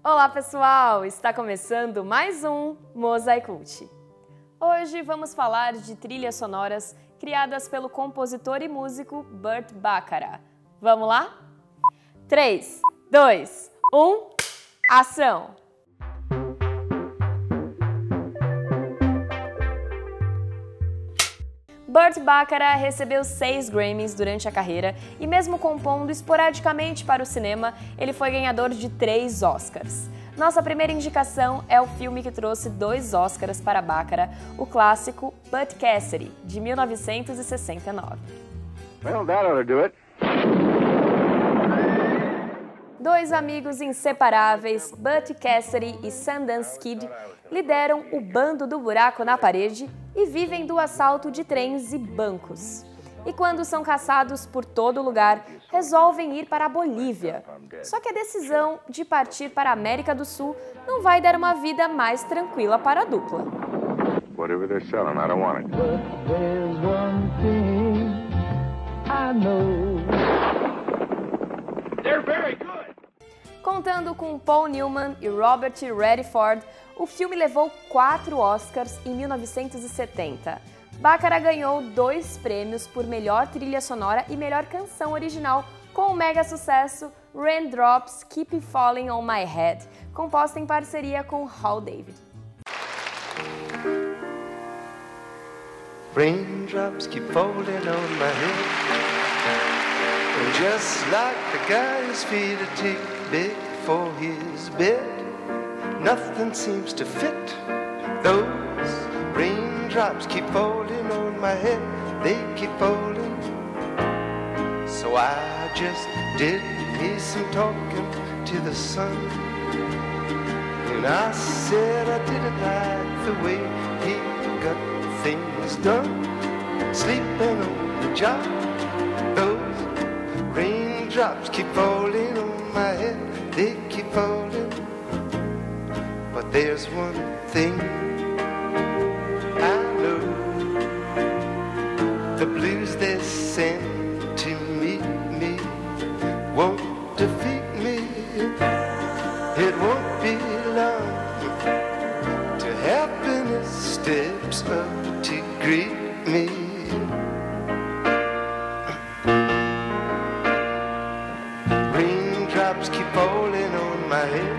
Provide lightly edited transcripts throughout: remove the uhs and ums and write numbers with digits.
Olá pessoal, está começando mais um Mosaicult. Hoje vamos falar de trilhas sonoras criadas pelo compositor e músico Burt Bacharach. Vamos lá? 3, 2, 1, ação! Burt Bacharach recebeu 6 Grammys durante a carreira e mesmo compondo esporadicamente para o cinema, ele foi ganhador de 3 Oscars. Nossa primeira indicação é o filme que trouxe 2 Oscars para Bacharach, o clássico Butch Cassidy, de 1969. Well, that ought to do it. Dois amigos inseparáveis, Butch Cassidy e Sundance Kid, lideram o bando do buraco na parede e vivem do assalto de trens e bancos. E quando são caçados por todo lugar, resolvem ir para a Bolívia. Só que a decisão de partir para a América do Sul não vai dar uma vida mais tranquila para a dupla. Whatever they're selling, I don't want it. There's one thing I know. They're very good. Contando com Paul Newman e Robert Redford, o filme levou 4 Oscars em 1970. Bacharach ganhou 2 prêmios por melhor trilha sonora e melhor canção original com o mega sucesso Raindrops Keep Falling on My Head, composta em parceria com Hal David. Raindrops keep falling on my head, and just like the guy whose feet are too big for his bed, nothing seems to fit. Those raindrops keep falling on my head, they keep falling. So I just did me some talking to the sun, and I said I didn't like the way he got things done, sleeping on the job. Those raindrops keep falling on my head, they keep falling. But there's one thing I know, the blues they send to meet me won't defeat me. It won't be long till happiness steps up to greet me. Raindrops keep falling on my head,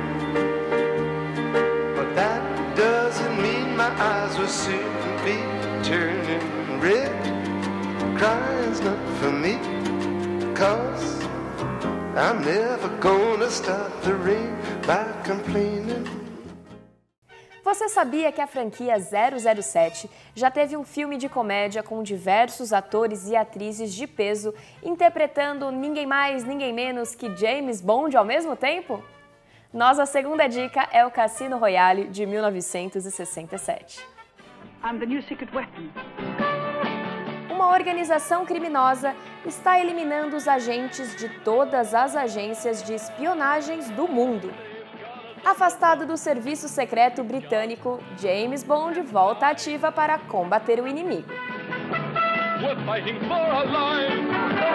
but that doesn't mean my eyes will soon be turning red. Crying's not for me, 'cause I'm never gonna stop the rain by complaining. Você sabia que a franquia 007 já teve um filme de comédia com diversos atores e atrizes de peso interpretando ninguém mais, ninguém menos que James Bond ao mesmo tempo? Nossa segunda dica é o Cassino Royale, de 1967. I'm the new secret weapon. Uma organização criminosa está eliminando os agentes de todas as agências de espionagens do mundo. Afastado do serviço secreto britânico, James Bond volta ativa para combater o inimigo. We're fighting for our lives.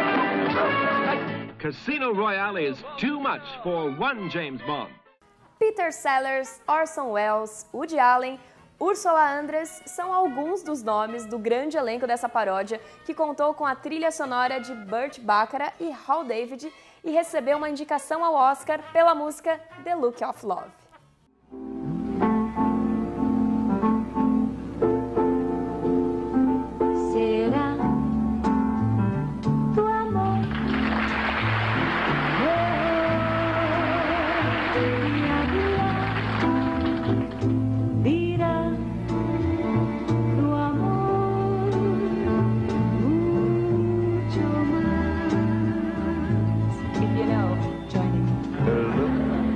Casino Royale is too much for one James Bond. Peter Sellers, Orson Welles, Woody Allen, Ursula Andress são alguns dos nomes do grande elenco dessa paródia que contou com a trilha sonora de Burt Bacharach e Hal David e recebeu uma indicação ao Oscar pela música The Look of Love. Será tu amor? Dirá tu amor mucho más. If you know, join in. The look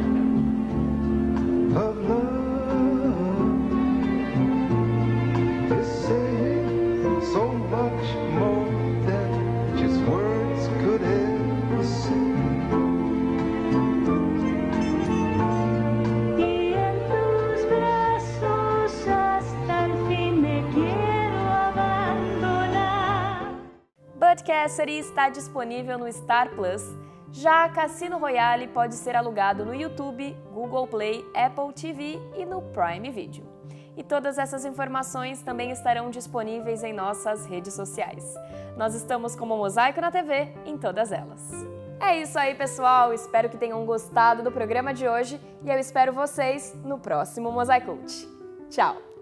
of love is saying so much more than just words could ever say. Y en tus brazos hasta el fin me quiero abandonar. Butch Cassidy está disponível no Star Plus. Já Cassino Royale pode ser alugado no YouTube, Google Play, Apple TV e no Prime Video. E todas essas informações também estarão disponíveis em nossas redes sociais. Nós estamos como Mosaico na TV em todas elas. É isso aí, pessoal! Espero que tenham gostado do programa de hoje e eu espero vocês no próximo Mosaicult. Tchau!